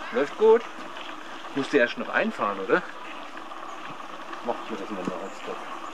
Läuft gut. Musst du erst noch einfahren, oder? Macht mir das mal als Stopp.